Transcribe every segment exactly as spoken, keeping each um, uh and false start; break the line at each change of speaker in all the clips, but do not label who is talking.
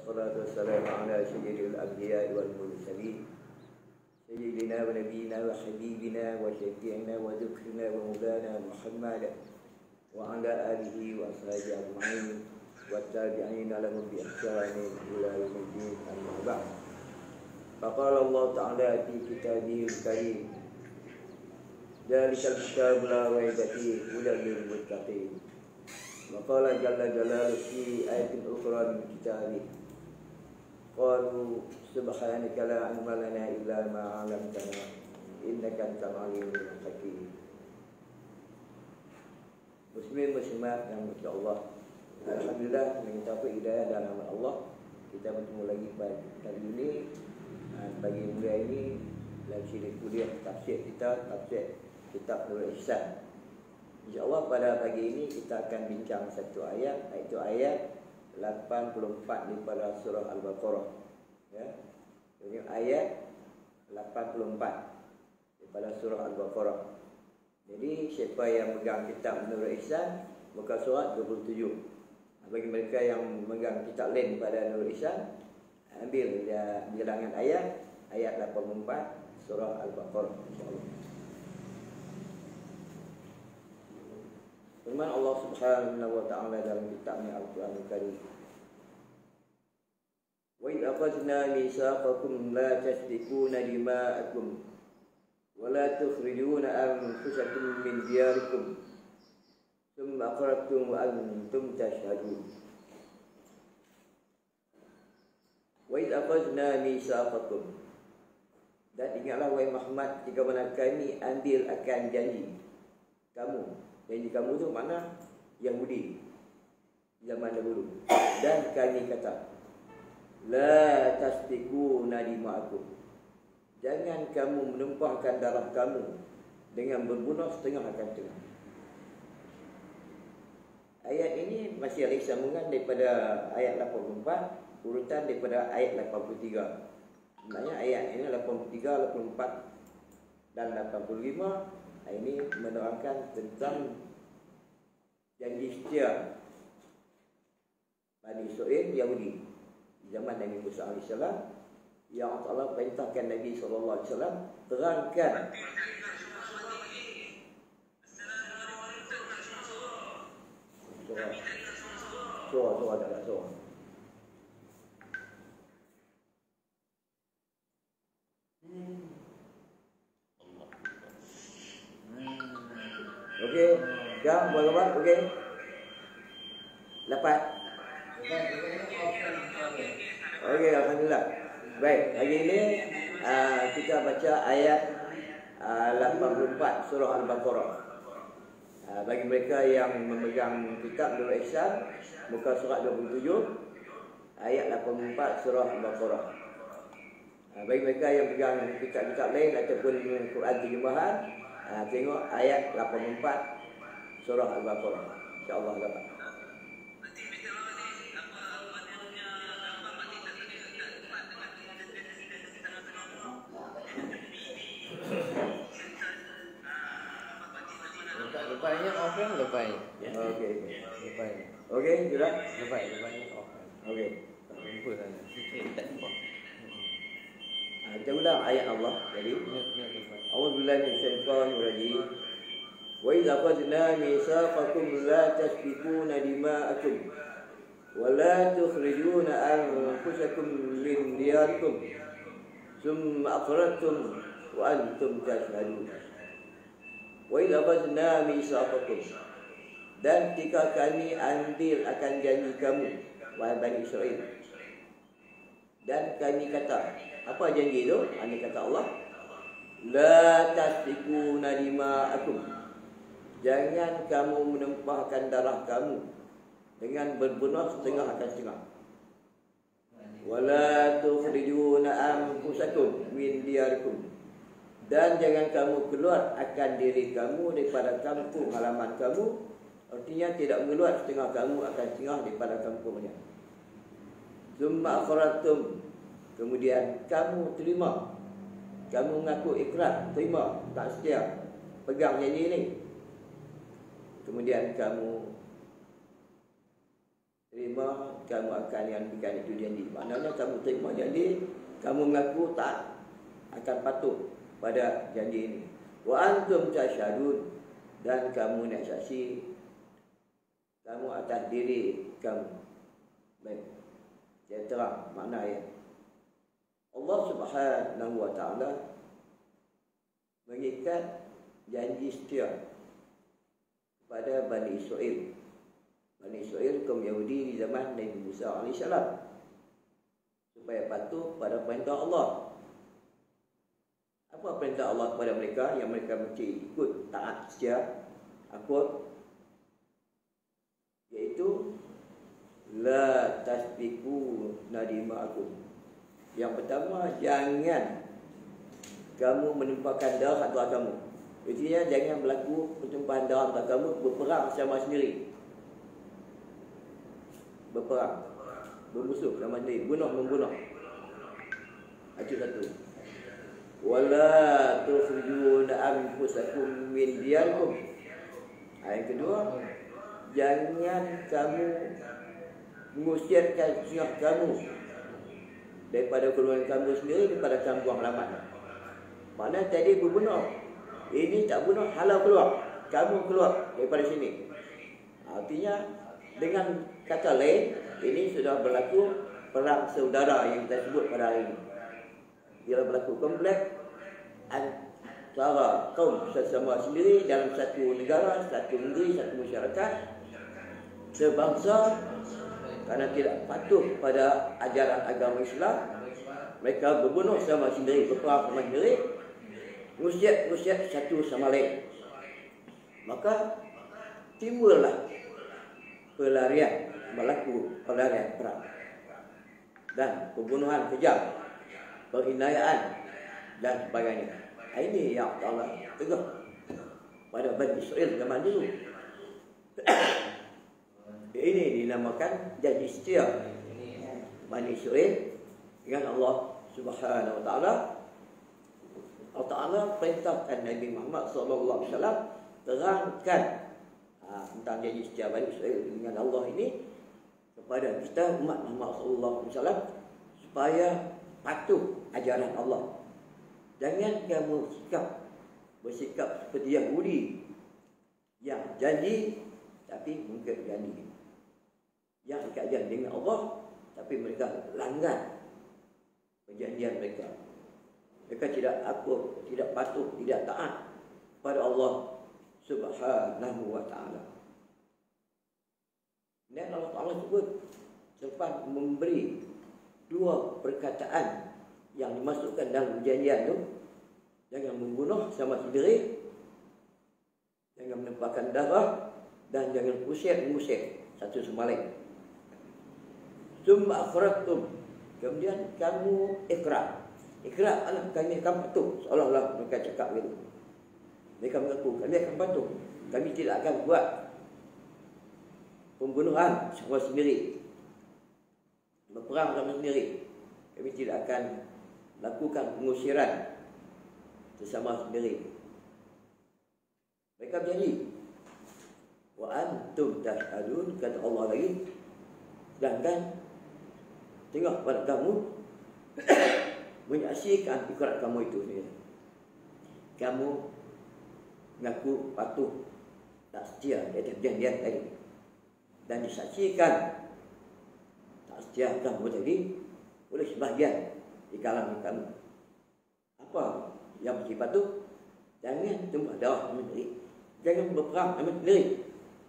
والصلاة والسلام على سيد الأنبياء والمرسلين سيدنا ونبينا وحبيبنا وشفيعنا وذكرنا ومولانا محمد وعلى آله وأصحابه أجمعين والتابعين لهم بإحسان إلى يوم الدين أما بعد. فقال الله تعالى في كتابه الكريم ذلك الكتاب لا ريب فيه هدى للمتقين. وقال جل جلاله في آية أخرى من كتابه قالوا سبحانك لا علم لنا إلا ما علمتنا إنك أنت العليم الحكيم. Muslim muslimat yang berkata Allah, alhamdulillah dengan taufik hidayah dan rahmat Allah kita bertemu lagi pada kali ini pagi mulia ini dalam siri kuliah tafsir kita, tafsir kitab Nurul Ihsan. InsyaAllah pada pagi ini kita akan bincang satu ayat, iaitu ayat lapan puluh empat daripada surah Al-Baqarah. Ya. Ini ayat lapan puluh empat daripada surah Al-Baqarah. Jadi siapa yang megang kitab Nurul Ihsan muka surat dua puluh tujuh. Bagi mereka yang megang kitab lain pada Nurul Ihsan, ambil dia bilangan ayat ayat lapan puluh empat surah Al-Baqarah insya-Allah. Firman Allah Subhanahu wa taala dalam kitabnya Al-Qur'anul Karim. Wa idh akhadna mitsaqakum la tasfikuna dima'akum wa la tukhrijuna anfusakum min diyarikum thumma aqrartum wa antum tashhadun. Wa idh akhadna mitsaqakum, dan ingatlah wahai Muhammad ketika mana kami ambil akan janji kamu. Janji kamu tu mana Yahudi zaman dahulu. Dan kami kata la tasfikuna dima'akum, jangan kamu menumpahkan darah kamu dengan berbunuh setengah akan setengah. Ayat ini masih ada sambungan daripada ayat lapan puluh empat, urutan daripada ayat lapan puluh tiga. Sebenarnya ayat ini lapan puluh tiga, lapan puluh empat dan lapan puluh lima ini menerangkan tentang janji setia Bani Israil Yahudi zaman Nabi Musa alaihi salam yang Allah perintahkan Nabi sallallahu alaihi wasallam terangkan surah surah surah adalah surah. Okey, dah buat-buat, okey. Dapat. Okey, alhamdulillah. Baik, hari ini uh, kita baca ayat uh, lapan puluh empat surah Al-Baqarah. Uh, bagi mereka yang memegang kitab Nurul Ihsan, muka surat dua puluh tujuh, ayat lapan puluh empat surah Al-Baqarah. Uh, bagi mereka yang pegang kitab-kitab lain ataupun Quran terjemahan, uh, tengok ayat lapan puluh empat surah Al-Baqarah. InsyaAllah dapat.
Lepasnya off kan? Lepas.
Okey.
Lepas.
Okey, sudah?
Lepas. Lepasnya off.
Okey.
Tak jumpa sana. Sikit tak nampak.
Ah, kita ulang ayat Allah tadi. A'udzubillahi minasyaitonir rajim. Wa idza akhadna mitsaqakum la tasfikuna dima'akum wa la tukhrijuna anfusakum min diyarikum thumma aqrartum wa antum tashhadun. Wa idza akhadna mitsaqakum, dan ketika kami ambil akan janji kamu wahai Bani Israil, dan kami kata, apa janji itu? Ini kata Allah, la tasfikuna dima'akum, jangan kamu menumpahkan darah kamu dengan berbunuh setengah akan setengah. Wala tukhrijuna anfusakum min diyarikum, dan jangan kamu keluar akan diri kamu daripada kampung halaman kamu. Artinya tidak mengeluar setengah kamu akan setengah daripada kampungnya. Summa aqrartum, kemudian kamu terima, kamu mengaku ikrar, terima, tak setia, pegang janji ini. Kemudian kamu terima kamu akan yang berikan itu janji. Maknanya kamu terima janji, kamu mengaku tak akan patuh pada janji ini. Wa antum tasyhadun, dan kamu nak saksi kamu atas diri kamu. Baik. Saya terang makna ayat. Allah Subhanahu wa taala mengikat janji setia kepada Bani Israel. Bani Israel kaum Yahudi di zaman Nabi Musa alaihissalam, supaya patuh pada perintah Allah. Apa perintah Allah kepada mereka yang mereka mesti ikut, taat setia, akut? Iaitu la tasbiku nadima'akum. Yang pertama, jangan kamu menumpahkan darah antara kamu. Artinya jangan berlaku pertumpahan darah antara kamu, berperang sama sendiri. Berperang, bermusuh sama sendiri, bunuh membunuh. Itu satu. Wala tukhrijuna anfusakum min diyarikum. Yang kedua, jangan kamu mengusirkan jiwa kamu daripada keluarga kamu sendiri, daripada kampung halaman. Mana tadi berbunuh, ini tak bunuh, halau keluar, kamu keluar daripada sini. Artinya dengan kata lain, ini sudah berlaku perang saudara yang kita sebut pada hari ini. Ia berlaku komplek antara kaum sesama sendiri dalam satu negara, satu negeri, satu masyarakat, sebangsa, kerana tidak patuh pada ajaran agama Islam. Mereka berbunuh sama sendiri, berperang sama sendiri, ngusir-ngusir satu sama lain. Maka timbullah pelarian, berlaku pelarian perang dan pembunuhan kejam, penganiayaan dan sebagainya. Ini yang Allah tegur pada Bani Israel zaman dulu. Ini dinamakan janji setia Bani Israel dengan Allah Subhanahu wa taala. Allah Taala perintahkan Nabi Muhammad sallallahu alaihi wasallam terangkan ha, tentang janji setia Bani Israel dengan Allah ini kepada kita umat Muhammad sallallahu alaihi wasallam, supaya patuh ajaran Allah. Jangan kamu sikap bersikap seperti Yahudi yang janji tapi mungkin janji, yang ikat janji dengan Allah tapi mereka langgar perjanjian mereka. Mereka tidak akur, tidak patuh, tidak taat pada Allah Subhanahu wa taala. Dan Allah Taala sebut selepas memberi dua perkataan yang dimasukkan dalam perjanjian itu, jangan membunuh sama sendiri, jangan menumpahkan darah, dan jangan usir-usir satu sama lain. Summa akhrajtum, kemudian kamu ikrar. Ikrar adalah kami akan patuh, seolah-olah mereka cakap begitu. Mereka mengaku kami akan patuh, kami tidak akan buat pembunuhan sama sendiri, berperang sama sendiri. Kami tidak akan lakukan pengusiran sesama sendiri. Mereka berjanji. Wa antum tashhadun, kata Allah lagi, sedangkan tengok pada kamu menyaksikan ikrar kamu itu ni. Kamu mengaku patuh tak setia di atas perjanjian tadi, dan disaksikan tak setia kamu tadi oleh sebahagian di kalangan kamu. Apa yang mesti patuh? Jangan tumpah darah sendiri, jangan berperang sama sendiri,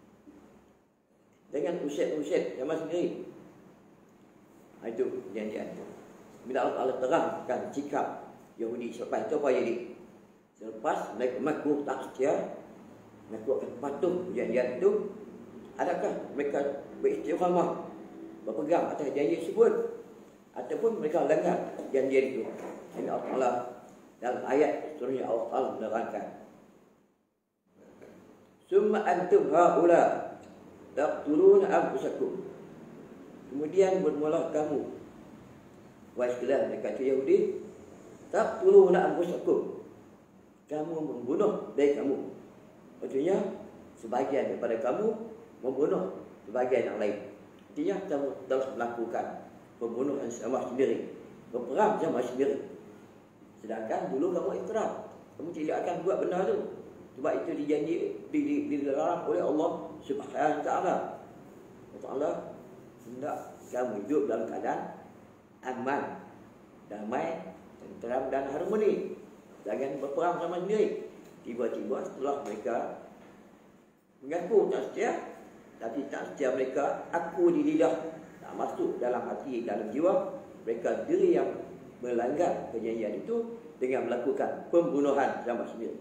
jangan usir-usir sama sendiri. Itu perjanjian itu. Bila Allah Taala terangkan sikap Yahudi selepas itu, apa jadi? Selepas mereka mengaku tak setia, mengaku akan patuh perjanjian itu, adakah mereka beristiqamah berpegang atas janji tersebut, ataupun mereka langgar janji itu? Ini Allah Taala dalam ayat seterusnya Allah Taala menerangkan. Summa antum haula taqtuluna anfusakum. Kemudian bermula kamu, wahai sekalian mereka Yahudi, taqtuluna anfusakum, kamu membunuh diri kamu. Maksudnya sebahagian daripada kamu membunuh sebahagian yang lain. artinya kamu telah melakukan pembunuhan sama sendiri, berperang sama sendiri. Sedangkan dulu kamu ikrar, kamu tidak akan buat benda tu. Sebab itu dijanji dilarang oleh Allah Subhanahu wa taala. Allah Taala hendak kamu hidup dalam keadaan aman, damai, tenteram dan harmoni. Jangan berperang sama sendiri. Tiba-tiba setelah mereka mengaku tak setia, tapi tak setia mereka aku di lidah, tak masuk dalam hati, dalam jiwa, mereka diri yang melanggar perjanjian itu dengan melakukan pembunuhan sama sendiri.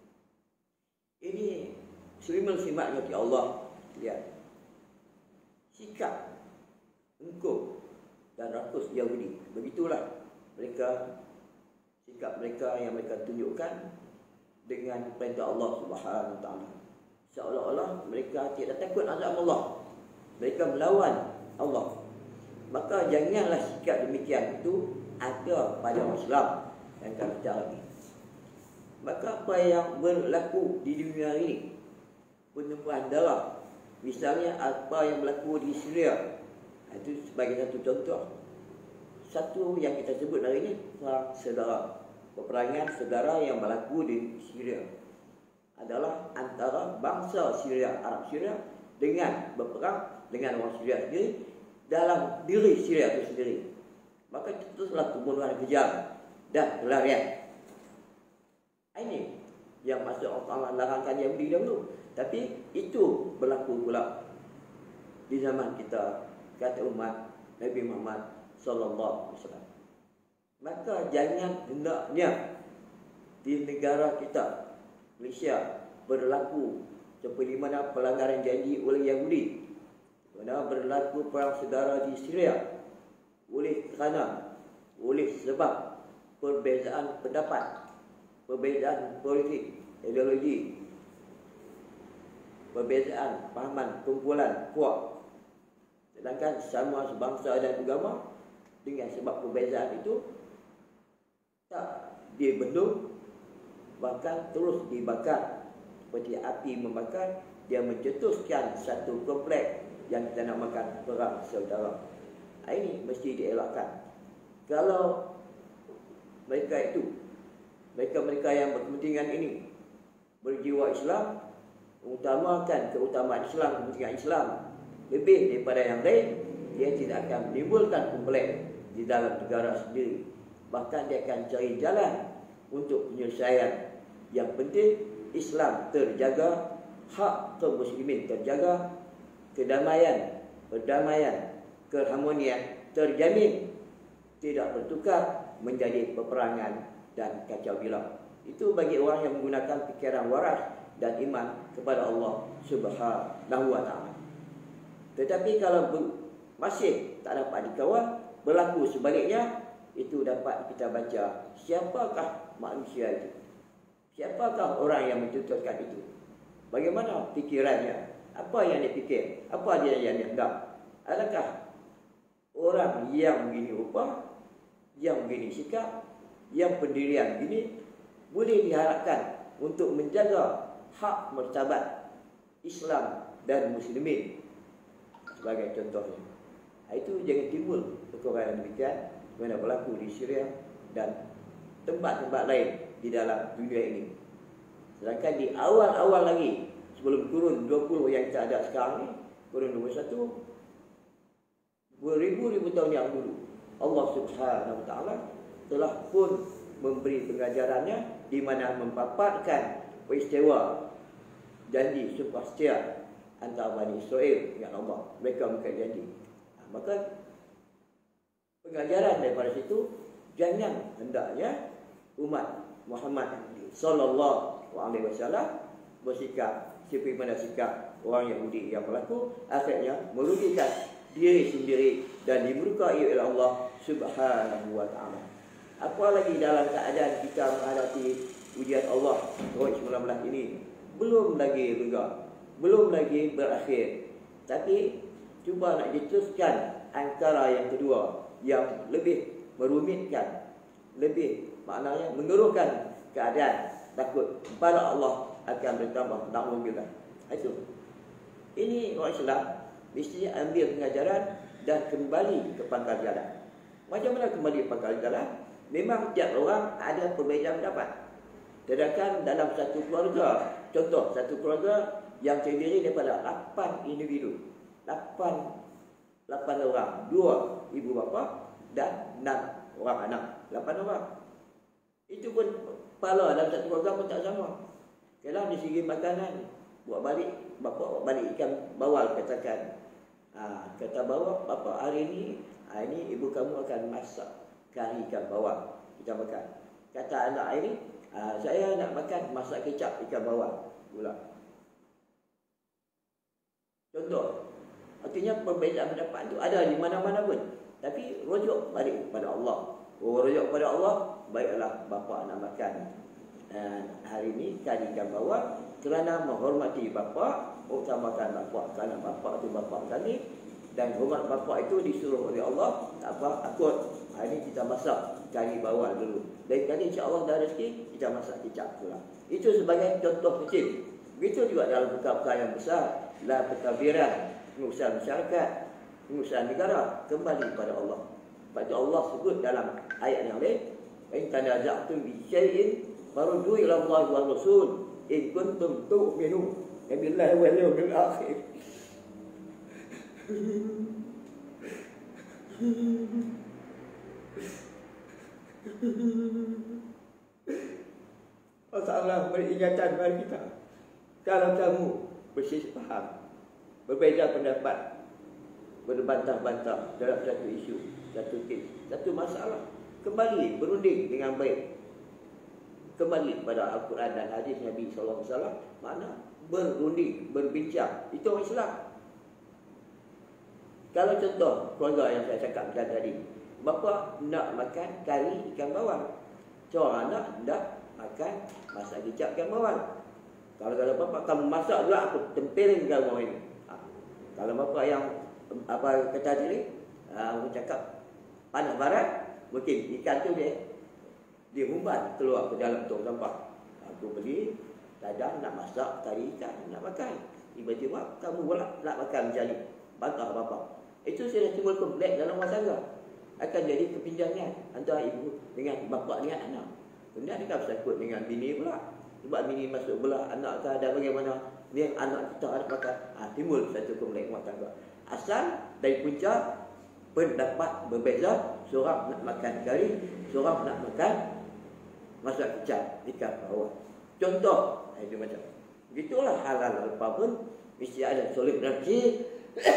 Ini selimul simaknya di Allah. Lihat sikap engkau dan ratus Yahudi, begitulah mereka, sikap mereka yang mereka tunjukkan dengan perintah Allah Subhanahu wa taala. Seolah-olah mereka tidak takut azab Allah, mereka melawan Allah. Maka janganlah sikap demikian itu ada pada orang Islam yang akan bicara ini. Maka apa yang berlaku di dunia ini, penumpahan darah, misalnya apa yang berlaku di Syria, itu sebagai satu contoh. Satu yang kita sebut hari ini perang saudara, peperangan saudara yang berlaku di Syria adalah antara bangsa Syria, Arab Syria dengan berperang dengan orang Syria sendiri dalam diri Syria itu sendiri. Maka itu teruslah pembunuhan kejam dan pelarian. Ini yang masuk Allah larangkan Yahudi dahulu. Tapi itu berlaku pula di zaman kita, kata umat Nabi Muhammad sallallahu alaihi wasallam. Maka jangan hendaknya di negara kita Malaysia berlaku seperti mana pelanggaran janji oleh Yahudi, mana berlaku perang saudara di Syria oleh kerana oleh sebab perbezaan pendapat, perbezaan politik, ideologi, perbezaan pahaman, kumpulan kuat. Sedangkan sama sebangsa dan agama, dengan sebab perbezaan itu tak dibendung, bahkan terus dibakar seperti api membakar. Dia mencetuskan satu kompleks yang kita namakan perang saudara. Ini mesti dielakkan. Kalau mereka itu, mereka-mereka yang berkepentingan ini berjiwa Islam, mengutamakan keutamaan Islam, kepentingan Islam lebih daripada yang lain, dia tidak akan menimbulkan kompleks di dalam negara sendiri. Bahkan dia akan cari jalan untuk penyelesaian. Yang penting Islam terjaga, hak kaum muslimin terjaga, kedamaian, perdamaian, keharmonian terjamin, tidak bertukar menjadi peperangan dan kacau bilau. Itu bagi orang yang menggunakan fikiran waras dan iman kepada Allah Subhanahu wa taala. Tetapi kalau masih tak dapat dikawal, berlaku sebaliknya, itu dapat kita baca siapakah manusia itu, siapakah orang yang mencetuskan itu, bagaimana fikirannya, apa yang dia fikir, apa dia yang dia hendak. Adakah orang yang begini rupa, yang begini sikap, yang pendirian begini boleh diharapkan untuk menjaga hak martabat Islam dan muslimin sebagai contohnya. Itu jangan timbul perkara demikian mana berlaku di Syria dan tempat-tempat lain di dalam dunia ini. Sedangkan di awal-awal lagi, sebelum kurun dua puluh yang kita ada sekarang ni, kurun dua puluh satu, beribu-ribu tahun yang dulu, Allah Subhanahu wa taala telah pun memberi pengajarannya di mana mempaparkan peristiwa janji sumpah setia antara Bani Israel dengan Allah. Mereka bukan janji. Maka pengajaran daripada situ, jangan hendaknya umat Muhammad sallallahu alaihi wasallam bersikap seperti mana sikap orang Yahudi yang berlaku, akhirnya merugikan diri sendiri dan dimurkai oleh Allah Subhanahu wa taala. Apalagi dalam keadaan kita menghadapi ujian Allah covid sembilan belas ini belum lagi reda, belum lagi berakhir. Tapi cuba nak diteruskan angkara yang kedua yang lebih merumitkan, lebih maknanya mengeruhkan keadaan, takut kepada Allah akan bertambah naudzubillah. Itu. Ini orang Islam mesti ambil pengajaran dan kembali ke pangkal jalan. Macam mana kembali ke pangkal jalan? Memang tiap orang ada perbezaan pendapat. Sedangkan dalam satu keluarga, contoh satu keluarga yang terdiri daripada lapan individu, lapan lapan orang, dua ibu bapa dan enam orang anak, lapan orang. Itu pun kepala dalam satu keluarga pun tak sama. Kalau di segi makanan, buat balik, bapa buat balik ikan bawal katakan. Ha, kata bawa bapa hari ini, hari ini ibu kamu akan masak kari ikan bawal, kita makan. Kata anak ini, ha, saya nak makan masak kecap ikan bawal pula. Contoh, artinya perbezaan pendapat itu ada di mana-mana pun. Tapi rujuk balik kepada Allah. Oh, rujuk kepada Allah, baiklah bapa nak makan. Dan hari ini kari ikan bawal kerana menghormati bapa, utamakan bapa. Kerana bapa itu bapa kami dan hormat bapa itu disuruh oleh Allah. Tak apa, akut. Hari ini kita masak kari bawal dulu. Dan kali insya-Allah dah rezeki, kita masak kicap pula. Itu sebagai contoh kecil. Begitu juga dalam perkara yang besar, la pentadbiran, pengurusan masyarakat, pengurusan negara, kembali kepada Allah. Sebab itu Allah sebut dalam ayat yang lain, in tanaza'tum bi syai'in faruddu ila Allah wa Rasul in kuntum tu'minu billahi wal yawmil akhir. Allah Ta'ala beri ingatan kepada kita. Kalau kamu bersih faham, berbeza pendapat, berbantah-bantah dalam satu isu, satu kes, satu masalah, kembali berunding dengan baik. Kembali kepada Al-Quran dan hadis Nabi sallallahu alaihi wasallam, mana berunding, berbincang. Itu orang Islam. Kalau contoh keluarga yang saya cakap tadi, bapa nak makan kari ikan bawal, seorang anak nak makan masak kicap ikan bawal. Kalau kalau bapa kamu masak juga, aku tempelin kamu ini. Ha. Kalau bapa yang apa kata tadi, uh, aku cakap panas barat, mungkin ikan tu dia dihumban keluar ke dalam tong sampah. Aku beli kadang nak masak kari ikan, nak makan. Tiba-tiba kamu pula nak makan macam ni. Bantah bapa. Itu sudah timbul konflik dalam rumah tangga. Akan jadi kepinjangan antara ibu dengan bapa dengan anak. Kemudian dia bersangkut dengan bini pula. Sebab bini masuk belah anak ke ada bagaimana, ni anak kita ada makan. Ha, timbul satu konflik rumah tangga. Asal dari punca pendapat berbeza, seorang nak makan kari, seorang nak makan masak kicap ikan bawal. Contoh, itu macam. Begitulah halal apa pun mesti ada toleransi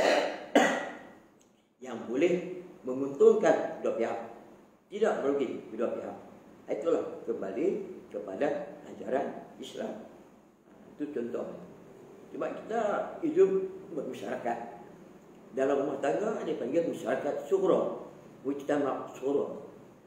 yang boleh menguntungkan kedua pihak, tidak merugi kedua pihak. Itulah kembali kepada ajaran Islam. Itu contoh. Sebab kita hidup bermasyarakat. Dalam rumah tangga dia panggil masyarakat syura, mujtama' syura.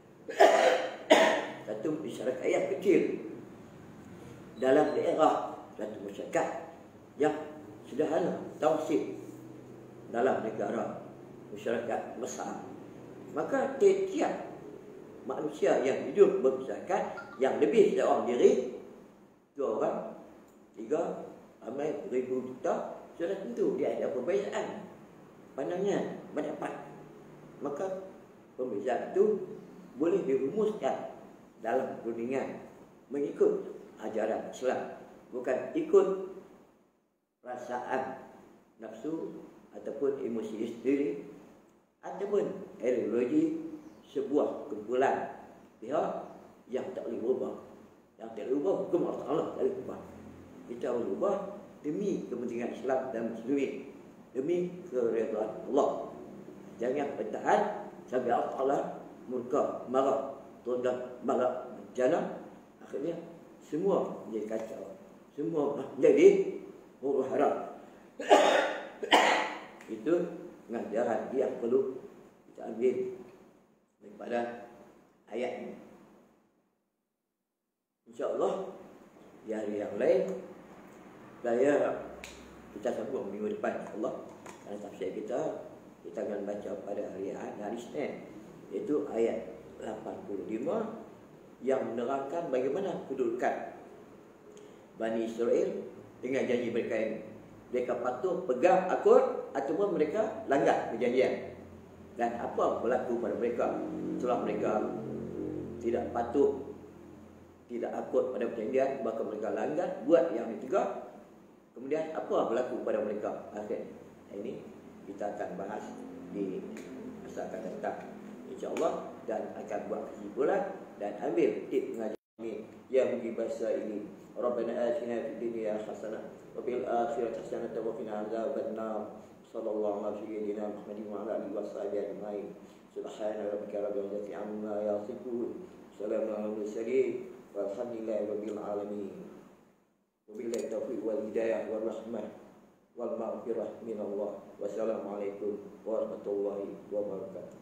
Satu masyarakat yang kecil dalam daerah, satu masyarakat yang sederhana, tauhid dalam negara masyarakat besar. Maka tiap-tiap manusia yang hidup bermasyarakat yang lebih seorang diri, dua orang, tiga, ramai ribu juta, sudah tentu dia ada perbezaan pandangan, pendapat. Maka perbezaan itu boleh dirumuskan dalam perundingan mengikut ajaran Islam, bukan ikut perasaan nafsu ataupun emosi sendiri ataupun ideologi sebuah kumpulan pihak yang tak boleh berubah. Yang tak boleh berubah hukum Allah Ta'ala tak boleh berubah. Kita boleh berubah demi kepentingan Islam dan Muslimin, demi keredaan Allah. Jangan bertahan sampai Allah Ta'ala murka, marah, tunda, marah, bencana. Akhirnya semua menjadi kacau, semua menjadi huru hara. Itu pengajaran yang perlu kita ambil daripada ayat ini. InsyaAllah di hari yang lain saya kita sambung minggu depan, insyaAllah. Dan tafsir kita kita akan baca pada hari hari Isnin, iaitu ayat lapan puluh lima yang menerangkan bagaimana kedudukan Bani Israel dengan janji mereka ini. mereka patuh, pegang, akut, ataupun mereka langgar perjanjian. Dan apa berlaku pada mereka setelah mereka tidak patuh, tidak akut pada perjanjian, maka mereka langgar, buat yang ditegak. Kemudian apa berlaku pada mereka akhir. Ini kita akan bahas di masa akan datang, insya-Allah, dan akan buat kesimpulan dan ambil tip mengajar ini yang bagi bahasa ini. Rabbana atina fid dunya hasanah wa fil akhirati hasanah wa qina azabannar. Sallallahu alaihi wa sallam wa ala alihi wa sahbihi ajma'in. Subhana rabbika rabbil izzati amma yasifun. Salamun alal mursalin. Walhamdulillahi rabbil alamin. Wabillahi taufiq wal hidayah wal rahmah wal maghfirah minallah. Wassalamualaikum warahmatullahi wabarakatuh.